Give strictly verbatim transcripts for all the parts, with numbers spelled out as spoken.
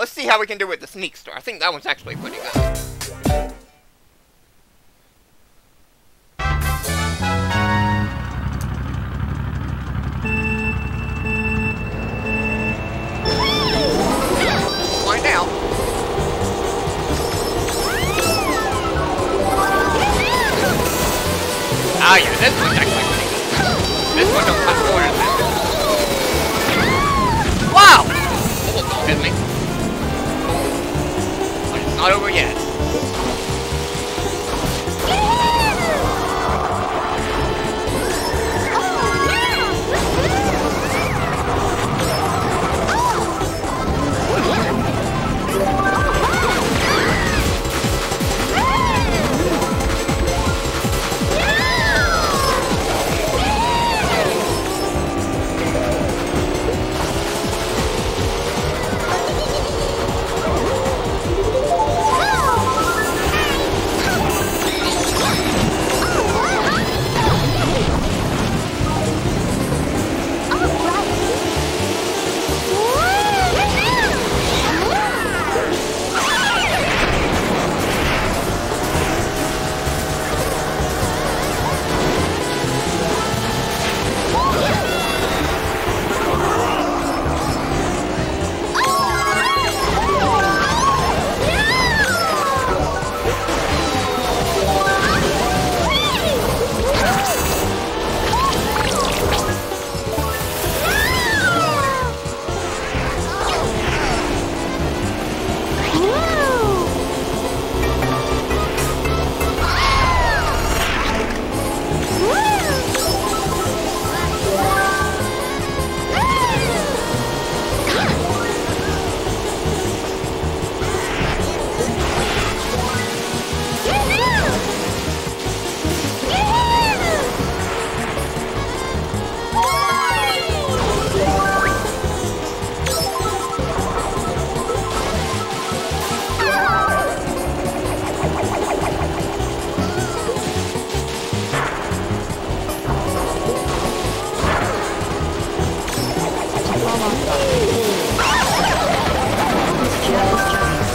let's see how we can do with the Sneakster. I think that one's actually pretty good. Find out. Ah, yeah, this one's actually pretty good. This one don't have more than that. Wow! Almost don't hit me. But it's not over yet.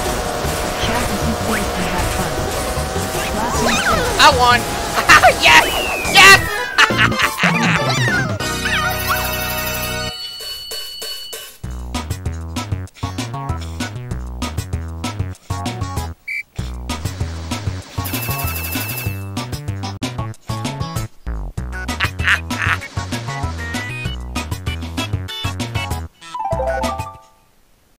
I won! Yes!